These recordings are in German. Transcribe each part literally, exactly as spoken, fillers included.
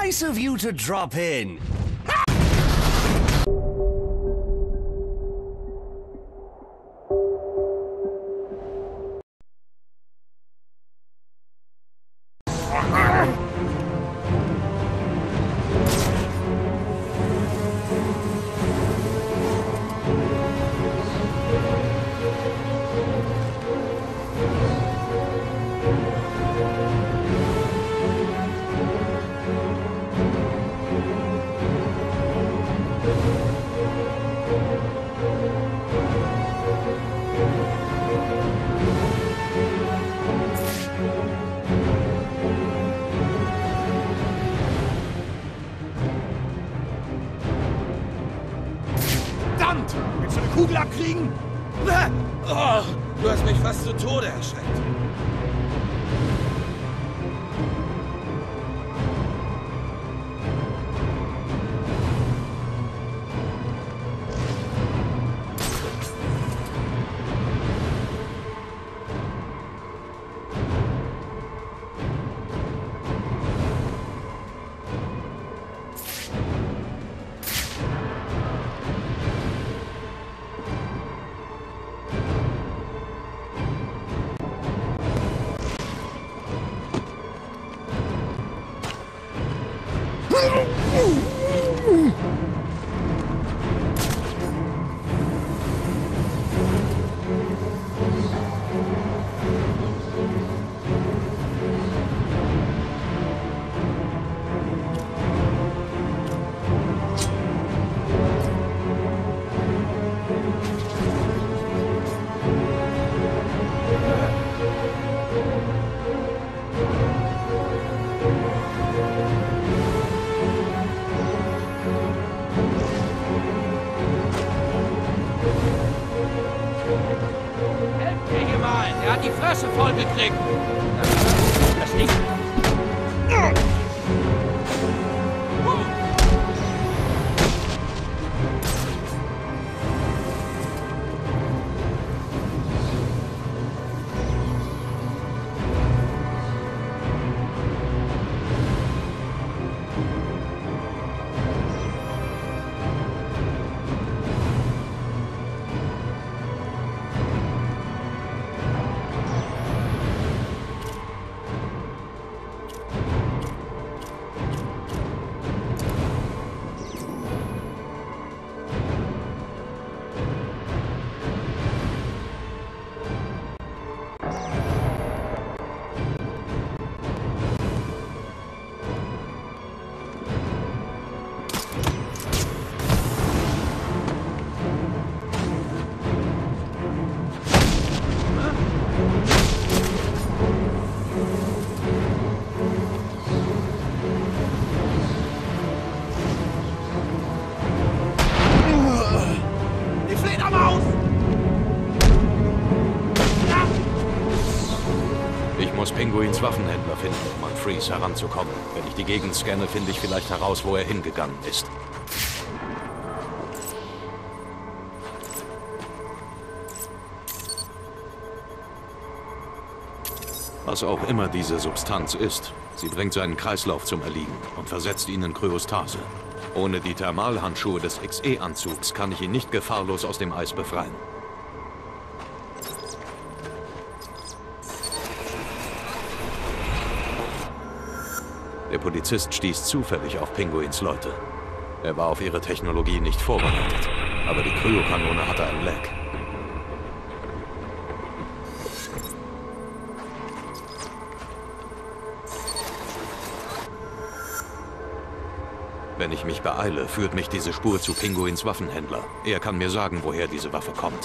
Nice of you to drop in. Willst du eine Kugel abkriegen? Oh, du hast mich fast zu Tode erschreckt. Er hat die Fresse voll gekriegt. Das nicht. Ich muss Pinguins Waffenhändler finden, um an Freeze heranzukommen. Wenn ich die Gegend scanne, finde ich vielleicht heraus, wo er hingegangen ist. Was auch immer diese Substanz ist, sie bringt seinen Kreislauf zum Erliegen und versetzt ihn in Kryostase. Ohne die Thermalhandschuhe des X E-Anzugs kann ich ihn nicht gefahrlos aus dem Eis befreien. Der Polizist stieß zufällig auf Pinguins Leute. Er war auf ihre Technologie nicht vorbereitet, aber die Kryokanone hatte ein Leck. Wenn ich mich beeile, führt mich diese Spur zu Pinguins Waffenhändler. Er kann mir sagen, woher diese Waffe kommt.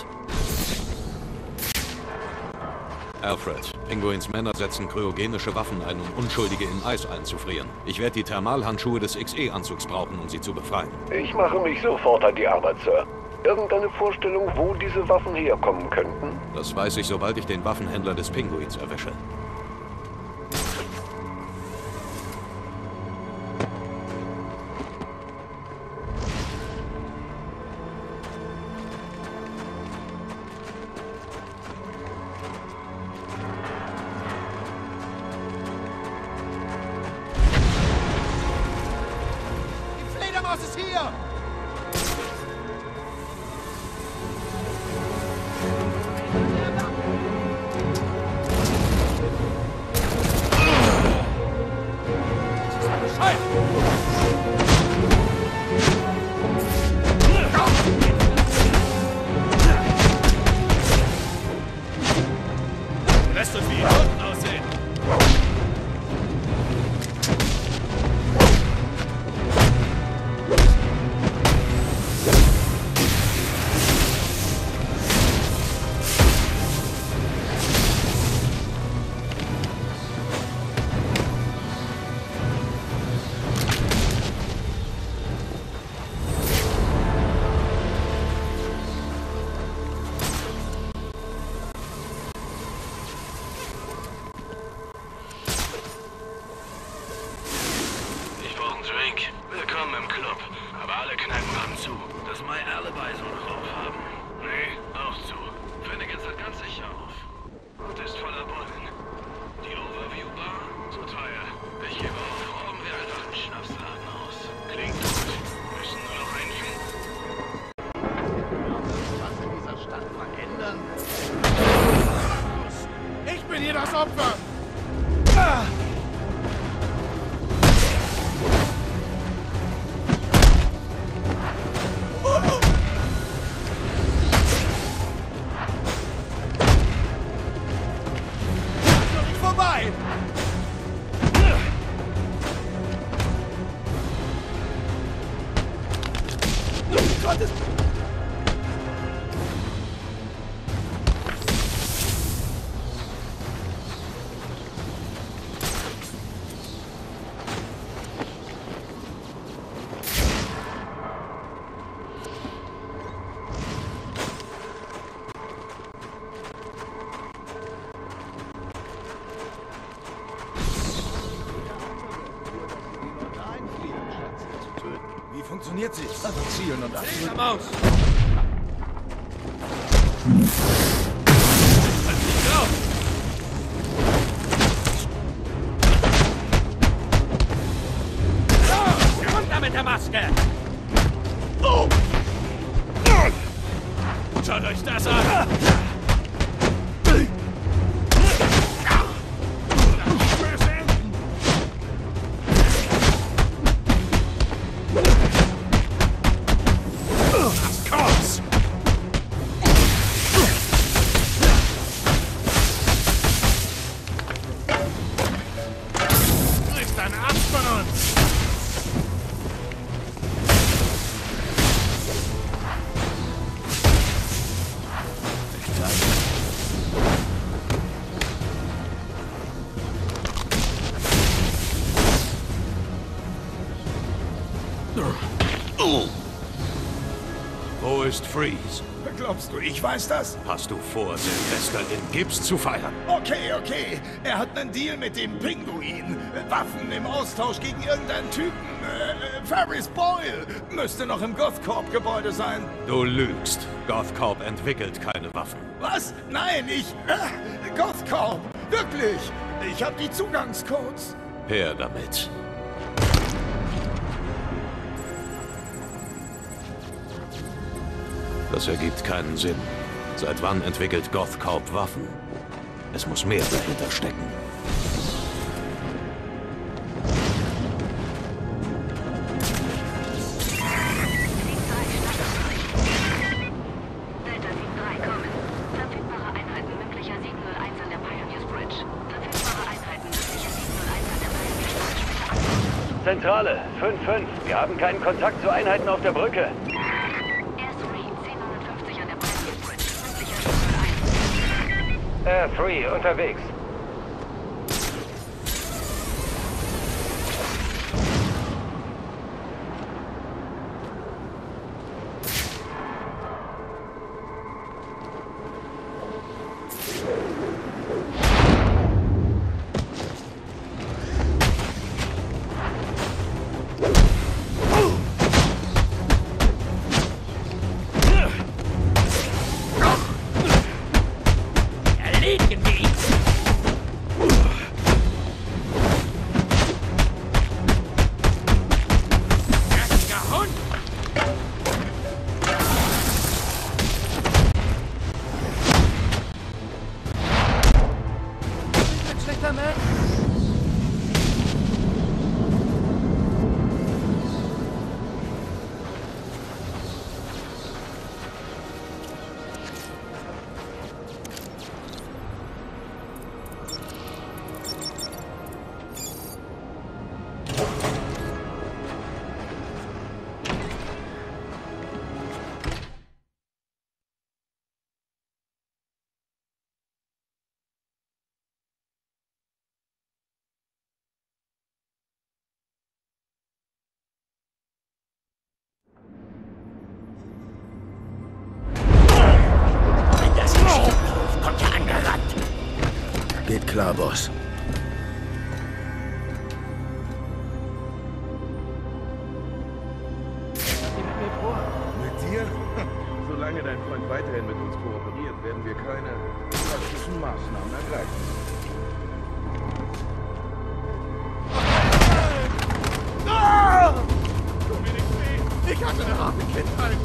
Alfred, Pinguins Männer setzen kryogenische Waffen ein, um Unschuldige in Eis einzufrieren. Ich werde die Thermalhandschuhe des X E-Anzugs brauchen, um sie zu befreien. Ich mache mich sofort an die Arbeit, Sir. Irgendeine Vorstellung, wo diese Waffen herkommen könnten? Das weiß ich, sobald ich den Waffenhändler des Pinguins erwische. Was ist hier? Lässt uns wie Idioten aussehen. Willkommen im Club. Aber alle Kneipen haben zu. Das My Alibi soll noch aufhaben. Nee, auch zu. Finnegans hat ganz sicher auf. Und ist voller Bullen. Die Overview Bar? So teuer. Ich gebe auf, rauben wir einfach einen Schnapsladen aus. Klingt gut. Müssen nur noch einnehmen. Was in dieser Stadt verändern? Ich bin hier das Opfer! Ah! Wie funktioniert sie? Also zielen und abzielen. Maus! Runter mit der Maske! Oh! Schaut euch das an! Wo ist Freeze? Glaubst du, ich weiß das? Hast du vor, Silvester in Gibbs zu feiern? Okay, okay. Er hat einen Deal mit dem Pinguin. Waffen im Austausch gegen irgendeinen Typen. Äh, Ferris Boyle. Müsste noch im Gothcorp-Gebäude sein. Du lügst. Gothcorp entwickelt keine Waffen. Was? Nein, ich... Äh, Gothcorp. Wirklich. Ich habe die Zugangscodes. Her damit. Das ergibt keinen Sinn. Seit wann entwickelt Gothcorp Waffen? Es muss mehr dahinter stecken. Delta sieben drei, kommen. Verfügbare Einheiten mündlicher sieben null eins an der Pioneers Bridge. Verfügbare Einheiten mündlicher sieben null eins an der Pioneers Bridge. Bitte antworten. Zentrale, fünf fünf. Wir haben keinen Kontakt zu Einheiten auf der Brücke. Air drei, unterwegs. Erledigen wir ihn! Wasserman? Geht klar, Boss. Mit dir? Solange dein Freund weiterhin mit uns kooperiert, werden wir keine drastischen Maßnahmen ergreifen. Ah! Tu mir nicht weh! Ich hatte eine harte Kindheit!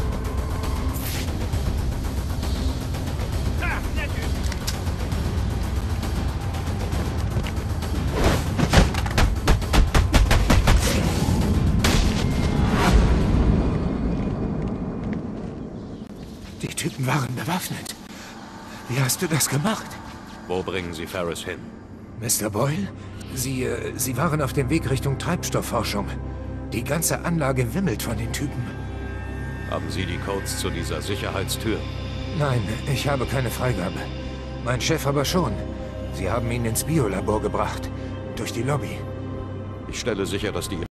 Die Typen waren bewaffnet. Wie hast du das gemacht? Wo bringen Sie Ferris hin? Mister Boyle? Sie, äh, Sie waren auf dem Weg Richtung Treibstoffforschung. Die ganze Anlage wimmelt von den Typen. Haben Sie die Codes zu dieser Sicherheitstür? Nein, ich habe keine Freigabe. Mein Chef aber schon. Sie haben ihn ins Biolabor gebracht. Durch die Lobby. Ich stelle sicher, dass die